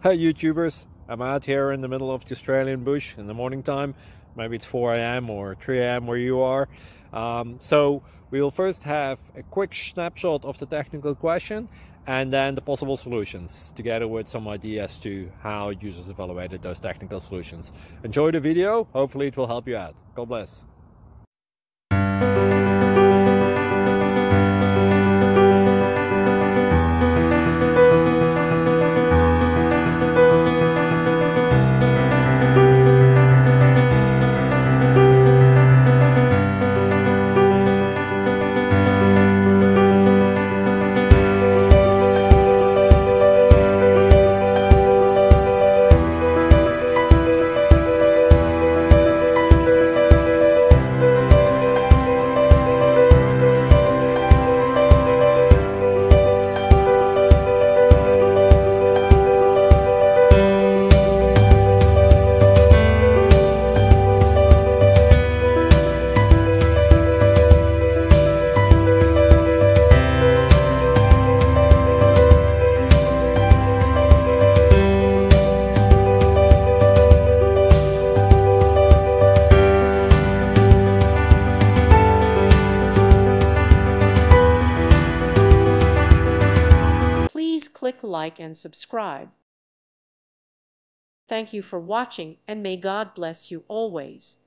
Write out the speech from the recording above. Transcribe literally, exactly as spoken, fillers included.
Hey YouTubers, I'm out here in the middle of the Australian bush in the morning time. Maybe it's four A M or three A M where you are. Um, so we will first have a quick snapshot of the technical question and then the possible solutions, together with some ideas to how users evaluated those technical solutions. Enjoy the video, hopefully it will help you out. God bless. Please click like and subscribe. Thank you for watching, and may God bless you always.